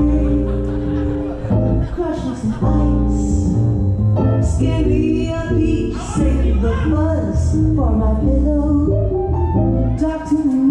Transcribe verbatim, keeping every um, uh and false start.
crush me some ice, skin me a peach, save the buzz for my pillow, talk to me